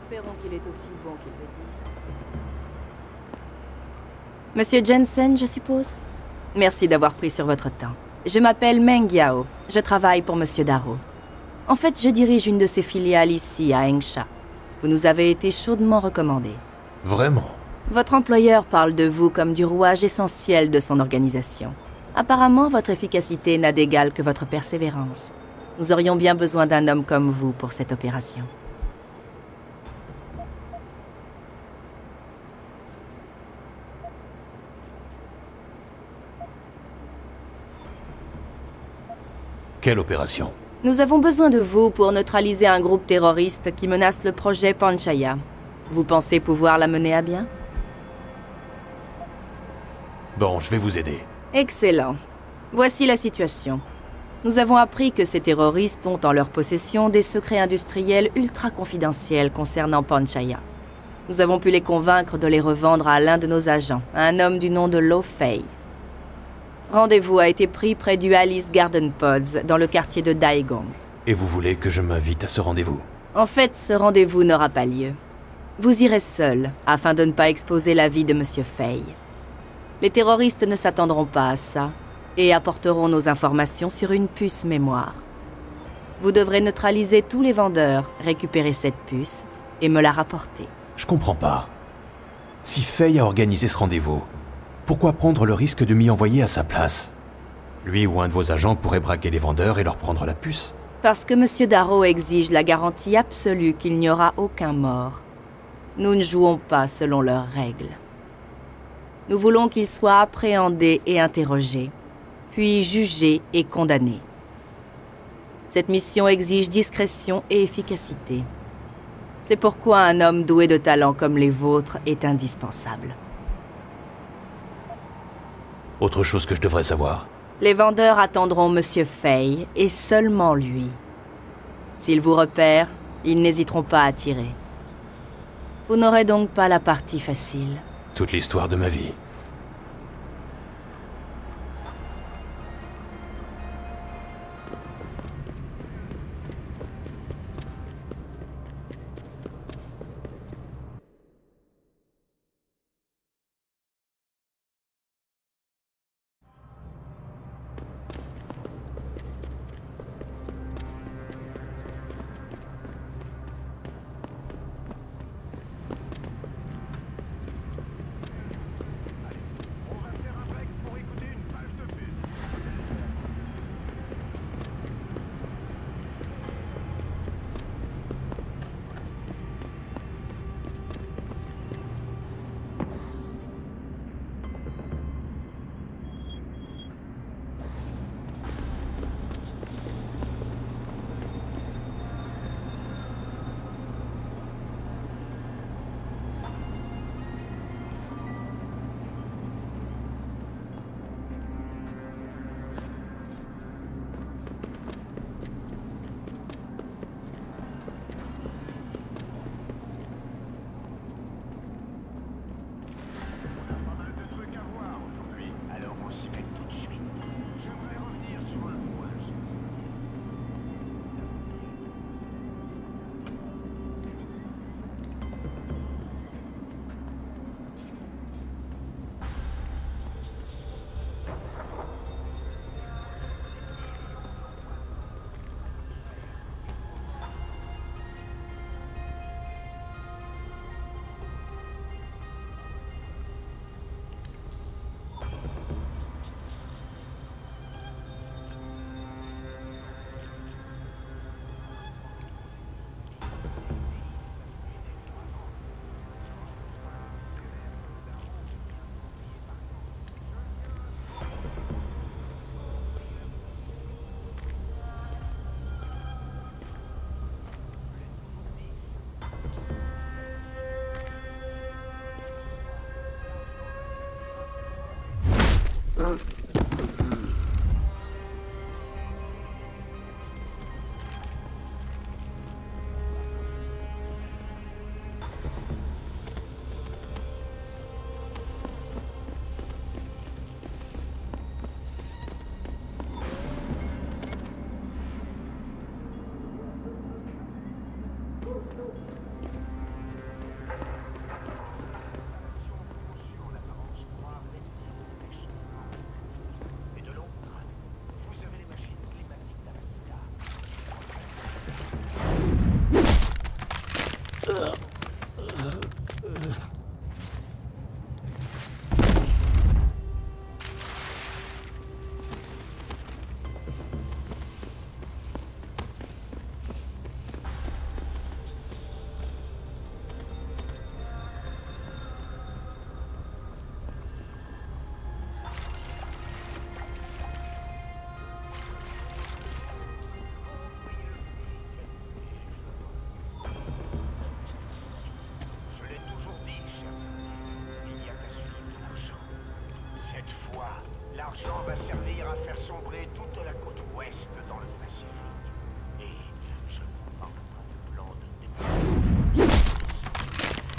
Espérons qu'il est aussi bon qu'il le dise. Monsieur Jensen, je suppose? Merci d'avoir pris sur votre temps. Je m'appelle Meng Yao. Je travaille pour Monsieur Darrow. En fait, je dirige une de ses filiales ici, à Hengsha. Vous nous avez été chaudement recommandé. Vraiment? Votre employeur parle de vous comme du rouage essentiel de son organisation. Apparemment, votre efficacité n'a d'égal que votre persévérance. Nous aurions bien besoin d'un homme comme vous pour cette opération. Quelle opération? Nous avons besoin de vous pour neutraliser un groupe terroriste qui menace le projet Panchaya. Vous pensez pouvoir la mener à bien? Bon, je vais vous aider. Excellent. Voici la situation. Nous avons appris que ces terroristes ont en leur possession des secrets industriels ultra confidentiels concernant Panchaya. Nous avons pu les convaincre de les revendre à l'un de nos agents, un homme du nom de Lo Fei. Rendez-vous a été pris près du Alice Garden Pods, dans le quartier de Daegong. Et vous voulez que je m'invite à ce rendez-vous? En fait, ce rendez-vous n'aura pas lieu. Vous irez seul, afin de ne pas exposer la vie de Monsieur Fei. Les terroristes ne s'attendront pas à ça, et apporteront nos informations sur une puce mémoire. Vous devrez neutraliser tous les vendeurs, récupérer cette puce, et me la rapporter. Je comprends pas. Si Fei a organisé ce rendez-vous, pourquoi prendre le risque de m'y envoyer à sa place? Lui ou un de vos agents pourrait braquer les vendeurs et leur prendre la puce. Parce que Monsieur Darrow exige la garantie absolue qu'il n'y aura aucun mort. Nous ne jouons pas selon leurs règles. Nous voulons qu'ils soient appréhendés et interrogés, puis jugés et condamnés. Cette mission exige discrétion et efficacité. C'est pourquoi un homme doué de talent comme les vôtres est indispensable. Autre chose que je devrais savoir? Les vendeurs attendront Monsieur Fei, et seulement lui. S'ils vous repèrent, ils n'hésiteront pas à tirer. Vous n'aurez donc pas la partie facile. Toute l'histoire de ma vie.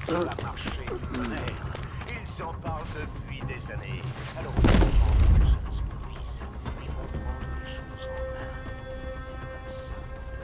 Ça va marcher, tonnerre. Ils s'en parlent depuis des années. Alors, on va prendre que cela se produise. Ils vont prendre les choses en main. C'est comme ça.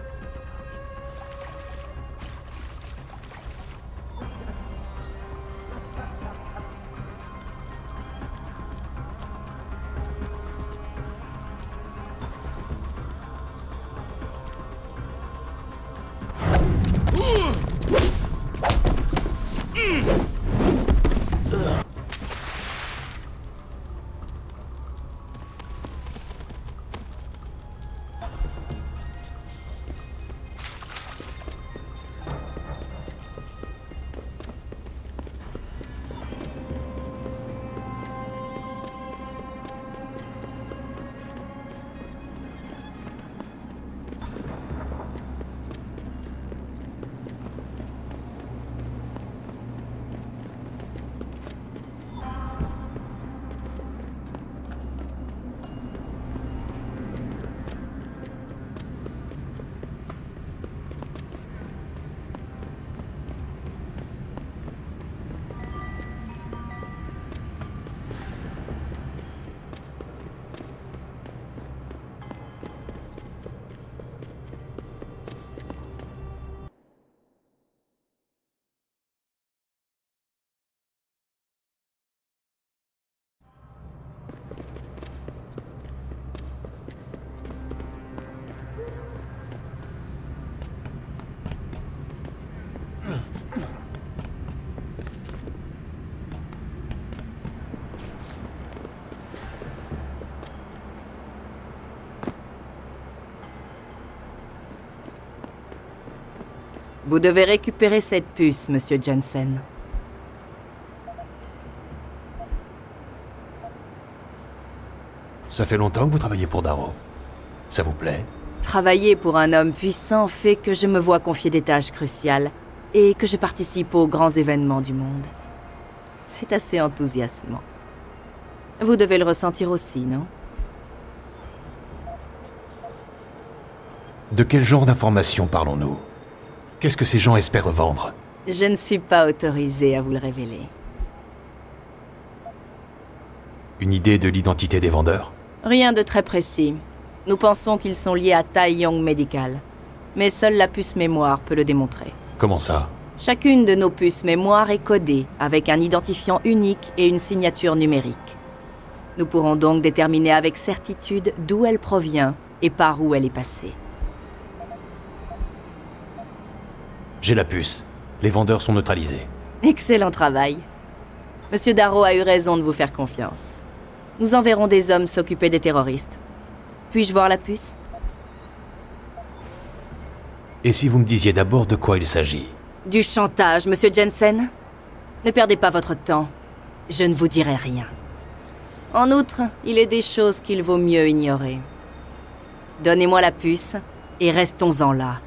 Vous devez récupérer cette puce, Monsieur Jensen. Ça fait longtemps que vous travaillez pour Darrow. Ça vous plaît? Travailler pour un homme puissant fait que je me vois confier des tâches cruciales et que je participe aux grands événements du monde. C'est assez enthousiasmant. Vous devez le ressentir aussi, non? De quel genre d'informations parlons-nous? Qu'est-ce que ces gens espèrent vendre? Je ne suis pas autorisée à vous le révéler. Une idée de l'identité des vendeurs? Rien de très précis. Nous pensons qu'ils sont liés à Tai Yong Medical. Mais seule la puce mémoire peut le démontrer. Comment ça? Chacune de nos puces mémoire est codée avec un identifiant unique et une signature numérique. Nous pourrons donc déterminer avec certitude d'où elle provient et par où elle est passée. J'ai la puce. Les vendeurs sont neutralisés. Excellent travail. Monsieur Darrow a eu raison de vous faire confiance. Nous enverrons des hommes s'occuper des terroristes. Puis-je voir la puce? Et si vous me disiez d'abord de quoi il s'agit? Du chantage, Monsieur Jensen? Ne perdez pas votre temps. Je ne vous dirai rien. En outre, il est des choses qu'il vaut mieux ignorer. Donnez-moi la puce et restons-en là.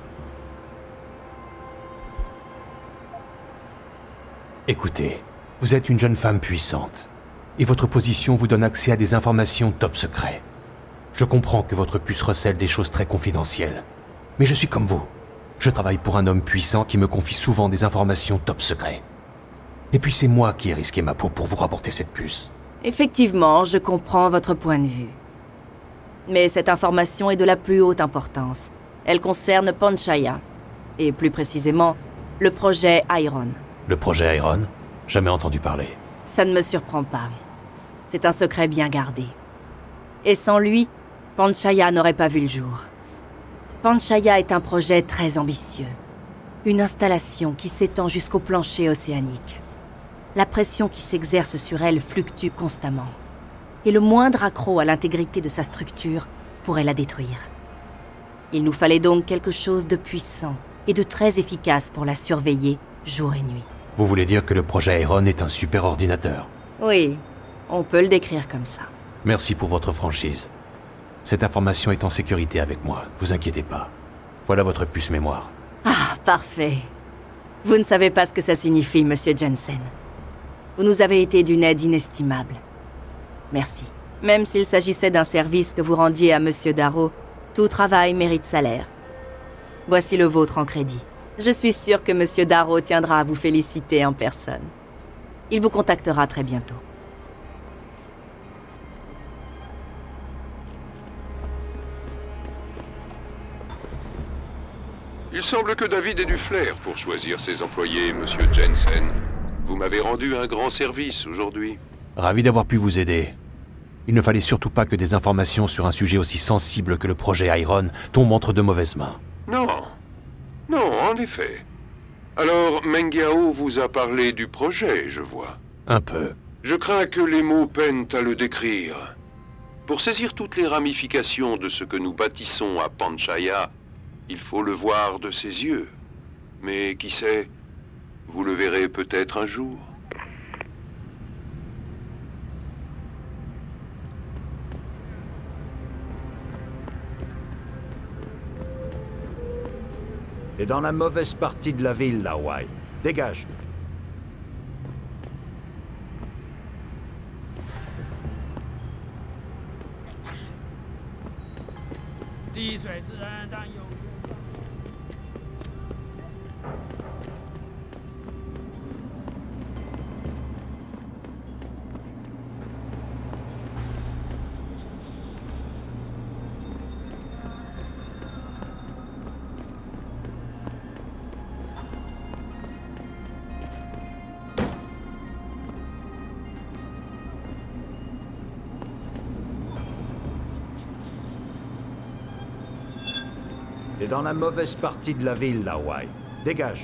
Écoutez, vous êtes une jeune femme puissante. Et votre position vous donne accès à des informations top secret. Je comprends que votre puce recèle des choses très confidentielles. Mais je suis comme vous. Je travaille pour un homme puissant qui me confie souvent des informations top secret. Et puis c'est moi qui ai risqué ma peau pour vous rapporter cette puce. Effectivement, je comprends votre point de vue. Mais cette information est de la plus haute importance. Elle concerne Panchaya. Et plus précisément, le projet Iron. Le projet Iron? Jamais entendu parler. Ça ne me surprend pas. C'est un secret bien gardé. Et sans lui, Panchaya n'aurait pas vu le jour. Panchaya est un projet très ambitieux. Une installation qui s'étend jusqu'au plancher océanique. La pression qui s'exerce sur elle fluctue constamment. Et le moindre accroc à l'intégrité de sa structure pourrait la détruire. Il nous fallait donc quelque chose de puissant et de très efficace pour la surveiller jour et nuit. Vous voulez dire que le projet Iron est un super ordinateur? Oui, on peut le décrire comme ça. Merci pour votre franchise. Cette information est en sécurité avec moi, vous inquiétez pas. Voilà votre puce mémoire. Ah, parfait. Vous ne savez pas ce que ça signifie, Monsieur Jensen. Vous nous avez été d'une aide inestimable. Merci. Même s'il s'agissait d'un service que vous rendiez à Monsieur Darrow, tout travail mérite salaire. Voici le vôtre en crédit. Je suis sûre que Monsieur Darrow tiendra à vous féliciter en personne. Il vous contactera très bientôt. Il semble que David ait du flair pour choisir ses employés, monsieur Jensen. Vous m'avez rendu un grand service aujourd'hui. Ravi d'avoir pu vous aider. Il ne fallait surtout pas que des informations sur un sujet aussi sensible que le projet Iron tombent entre de mauvaises mains. Non. Non, en effet. Alors, Meng Yao vous a parlé du projet, je vois. Un peu. Je crains que les mots peinent à le décrire. Pour saisir toutes les ramifications de ce que nous bâtissons à Panchaya, il faut le voir de ses yeux. Mais qui sait, vous le verrez peut-être un jour. Et dans la mauvaise partie de la ville, là, Wai. Dégage. Et dans la mauvaise partie de la ville, là, Wai. Dégage.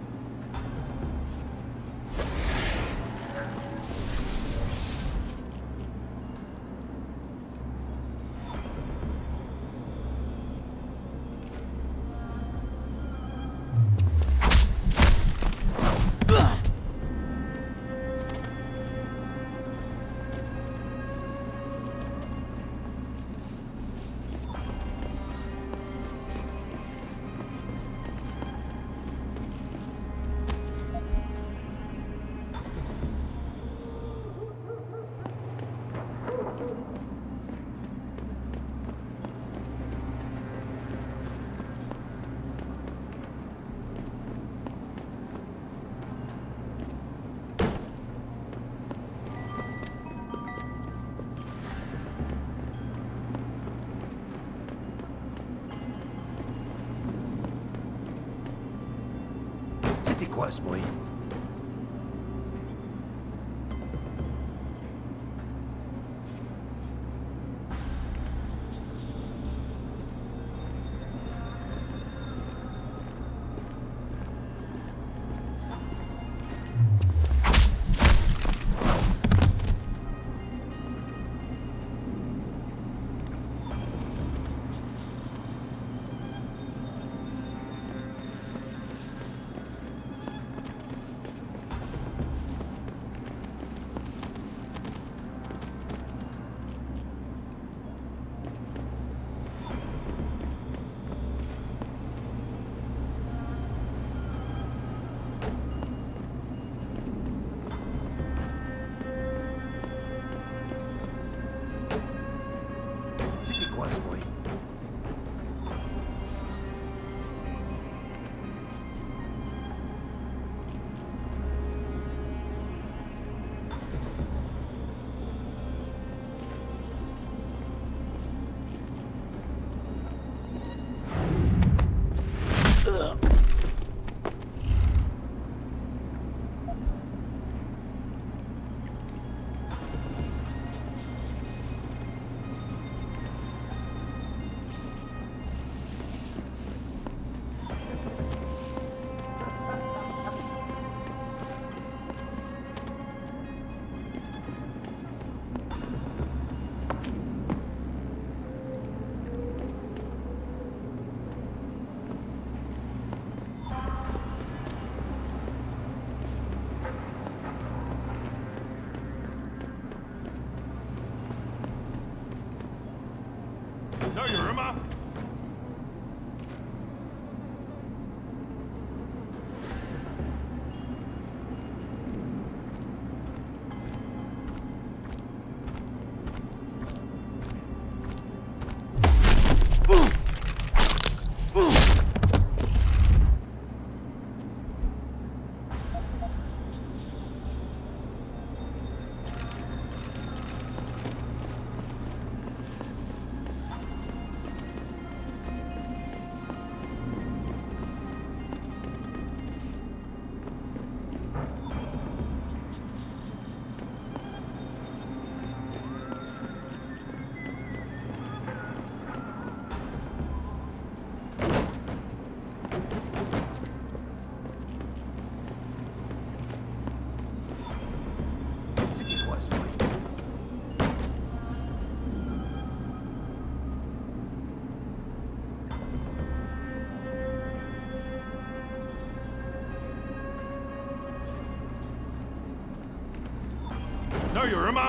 C'était quoi ce bruit? No, Yurima!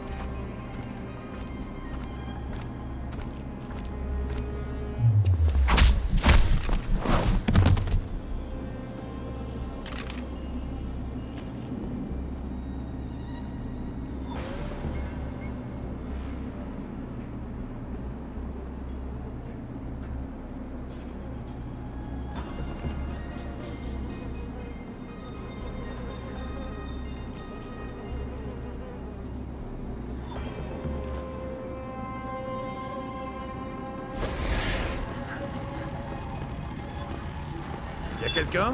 Y a quelqu'un?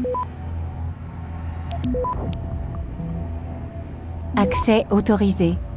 Accès autorisé.